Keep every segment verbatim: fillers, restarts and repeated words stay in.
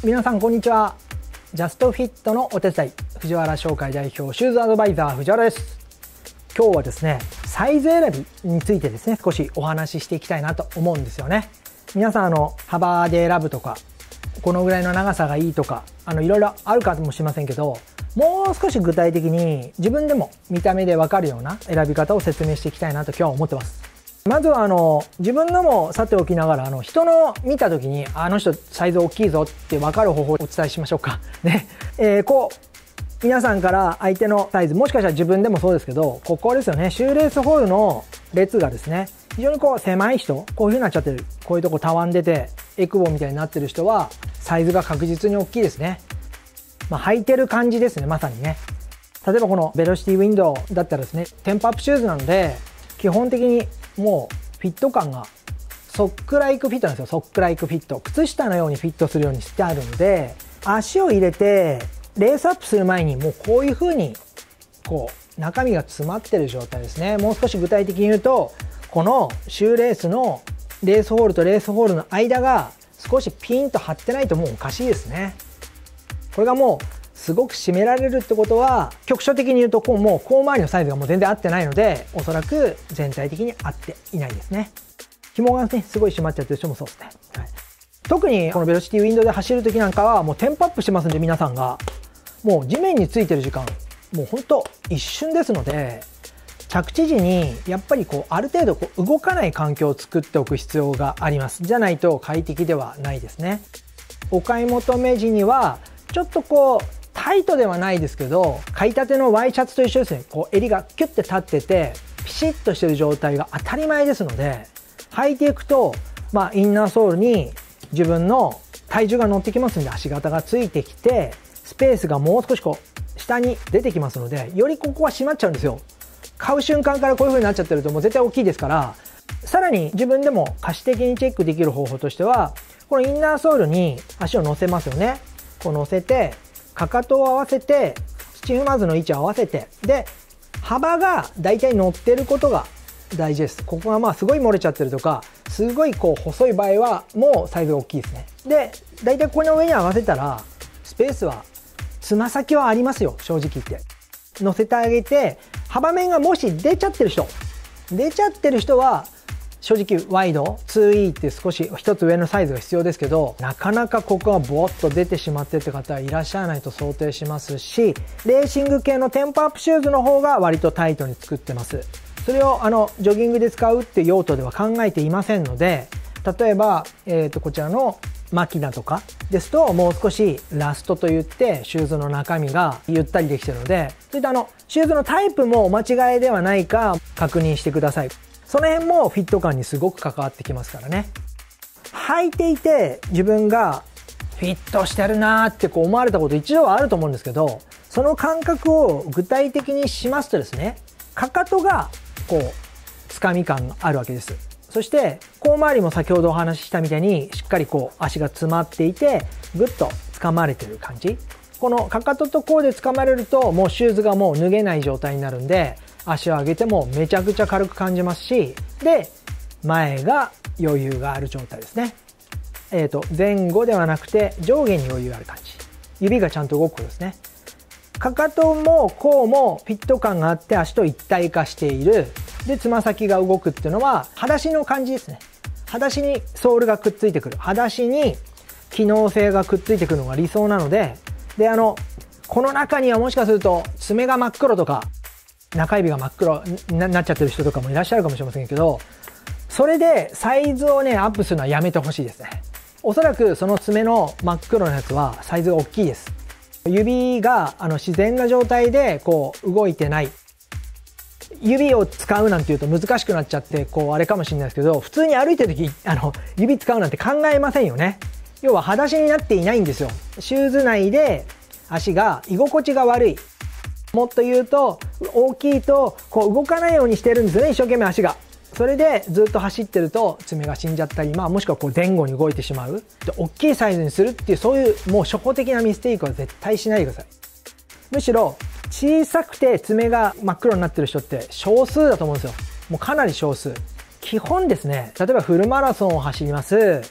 皆さんこんにちは。ジャストフィットのお手伝い、藤原商会代表シューズアドバイザー藤原です。今日はですね、サイズ選びについてですね、少しお話ししていきたいなと思うんですよね。皆さんあの幅で選ぶとか、このぐらいの長さがいいとか、あのいろいろあるかもしれませんけど、もう少し具体的に自分でも見た目でわかるような選び方を説明していきたいなと今日は思ってます。まずはあの自分のもさておきながら、あの人の見た時にあの人サイズ大きいぞって分かる方法をお伝えしましょうかね。えー、こう皆さんから相手のサイズ、もしかしたら自分でもそうですけど、ここですよね、シューレースホールの列がですね、非常にこう狭い人、こういう風になっちゃってる、こういうとこたわんでてエクボみたいになってる人はサイズが確実に大きいですね。まあ、履いてる感じですね、まさにね。例えばこのベロシティウィンドウだったらですね、テンポアップシューズなので基本的にもうフィット感がソックライクフィットなんですよ。ソックライクフィット、靴下のようにフィットするようにしてあるので、足を入れてレースアップする前にもうこういう風にこう中身が詰まってる状態ですね。もう少し具体的に言うと、このシューレースのレースホールとレースホールの間が少しピンと張ってないともうおかしいですね。これがもうすごく締められるってことは、局所的に言うとこうもう甲回りのサイズがもう全然合ってないので、おそらく全体的に合っていないですね。紐がねすごい締まっちゃってる人もそうですね、はい、特にこのベロシティウィンドウで走る時なんかはもうテンポアップしてますんで、皆さんがもう地面についてる時間もうほんと一瞬ですので、着地時にやっぱりこうある程度こう動かない環境を作っておく必要があります。じゃないと快適ではないですね。お買い求め時にはちょっとこうタイトではないですけど、買いたてのワイシャツと一緒ですね。こう襟がキュッて立っててピシッとしてる状態が当たり前ですので、履いていくと、まあ、インナーソールに自分の体重が乗ってきますんで、足型がついてきてスペースがもう少しこう下に出てきますので、よりここは締まっちゃうんですよ。買う瞬間からこういう風になっちゃってるともう絶対大きいですから、さらに自分でも可視的にチェックできる方法としては、このインナーソールに足を乗せますよね。こう乗せてかかとを合わせて土踏まずの位置を合わせて、で幅がだいたい乗ってることが大事です。ここがまあすごい漏れちゃってるとか、すごいこう細い場合はもうサイズが大きいですね。でだいたいこの上に合わせたらスペースはつま先はありますよ、正直言って。乗せてあげて、幅面がもし出ちゃってる人出ちゃってる人は正直ワイド ツーイー って少し一つ上のサイズが必要ですけど、なかなかここがボッと出てしまってって方はいらっしゃらないと想定しますし、レーシング系のテンポアップシューズの方が割とタイトに作ってます。それをあのジョギングで使うって用途では考えていませんので、例えば、えー、とこちらのマキナとかですと、もう少しラストといってシューズの中身がゆったりできてるので、そういったあのシューズのタイプもお間違いではないか確認してください。その辺もフィット感にすごく関わってきますからね。履いていて自分がフィットしてるなーってこう思われたこと一度はあると思うんですけど、その感覚を具体的にしますとですね、かかとがこうつかみ感があるわけです。そして甲回りも先ほどお話ししたみたいにしっかりこう足が詰まっていてぐっと掴まれてる感じ。このかかとと甲で掴まれるともうシューズがもう脱げない状態になるんで、足を上げてもめちゃくちゃ軽く感じますし、で前が余裕がある状態ですね。えーと前後ではなくて上下に余裕がある感じ、指がちゃんと動くことですね。かかとも甲もフィット感があって足と一体化している。でつま先が動くっていうのは裸足の感じですね。裸足にソールがくっついてくる、裸足に機能性がくっついてくるのが理想なので、であのこの中にはもしかすると爪が真っ黒とか中指が真っ黒になっちゃってる人とかもいらっしゃるかもしれませんけど、それでサイズをねアップするのはやめてほしいですね。おそらくその爪の真っ黒なやつはサイズが大きいです。指があの自然な状態でこう動いてない、指を使うなんていうと難しくなっちゃってこうあれかもしれないですけど、普通に歩いてる時あの指使うなんて考えませんよね。要は裸足になっていないんですよ。シューズ内で足が居心地が悪い、もっと言うと大きいとこう動かないようにしてるんですよね、一生懸命足が。それでずっと走ってると爪が死んじゃったり、まあ、もしくはこう前後に動いてしまう。で大きいサイズにするっていう、そういうもう初歩的なミステイクは絶対しないでください。むしろ小さくて爪が真っ黒になってる人って少数だと思うんですよ。もうかなり少数。基本ですね、例えばフルマラソンを走ります、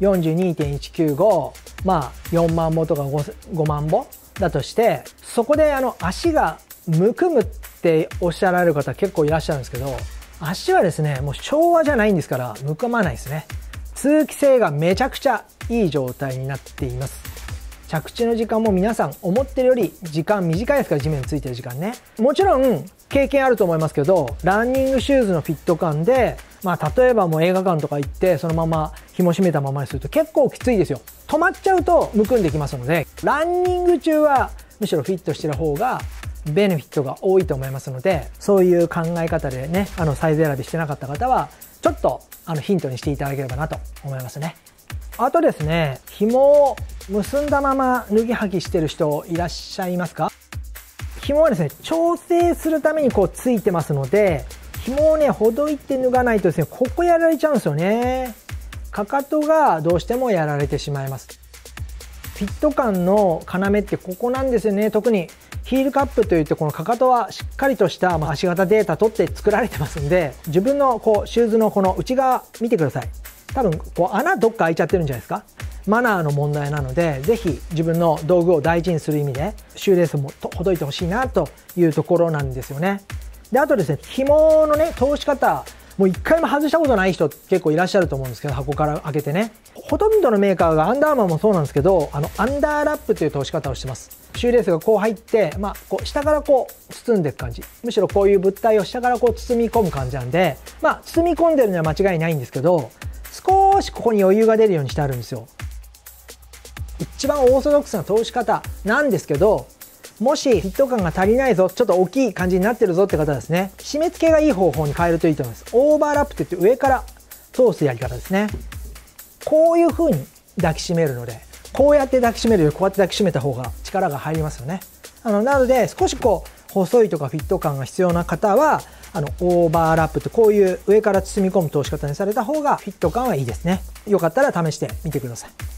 よんじゅうにてんいちきゅうご、まあよんまんぼとか 5, ごまんぼだとして、そこであの足がむくむっておっしゃられる方結構いらっしゃるんですけど、足はですねもう昭和じゃないんですからむくまないですね。通気性がめちゃくちゃいい状態になっています。着地の時間も皆さん思ってるより時間短いですから、地面についてる時間ね。もちろん経験あると思いますけど、ランニングシューズのフィット感で、まあ例えばもう映画館とか行ってそのまま紐締めたままにすると結構きついですよ。止まっちゃうとむくんできますので、ランニング中はむしろフィットしてる方がベネフィットが多いと思いますので、そういう考え方でね、あのサイズ選びしてなかった方はちょっとあのヒントにしていただければなと思いますね。あとですね、紐を結んだまま脱ぎ履きしてる人いらっしゃいますか？紐はですね、調整するためにこうついてますので、紐をね、ほどいて脱がないとですね、ここやられちゃうんですよね。かかとがどうしてもやられてしまいます。フィット感の要ってここなんですよね。特にヒールカップといって、このかかとはしっかりとした足型データ取って作られてますんで、自分のこうシューズのこの内側見てください。多分こう穴どっか開いちゃってるんじゃないですか。マナーの問題なので、ぜひ自分の道具を大事にする意味でシューレースもほどいてほしいなというところなんですよね。で、あとですね、紐のね通し方、もう一回も外したことない人結構いらっしゃると思うんですけど、箱から開けてね、ほとんどのメーカーがアンダーアーマーもそうなんですけど、あのアンダーラップという通し方をしてます。シューレースがこう入って、まあ、こう下からこう包んでいく感じ、むしろこういう物体を下からこう包み込む感じなんで、まあ包み込んでるのは間違いないんですけど、少しここに余裕が出るようにしてあるんですよ。一番オーソドックスな通し方なんですけど、もしフィット感が足りないぞ、ちょっと大きい感じになってるぞって方はですね、締め付けがいい方法に変えるといいと思います。オーバーラップって言って上から通すやり方ですね。こういう風に抱きしめるので、こうやって抱きしめるよりこうやって抱きしめた方が力が入りますよね。あのなので少しこう細いとかフィット感が必要な方は、あのオーバーラップってこういう上から包み込む通し方にされた方がフィット感はいいですね。よかったら試してみてください。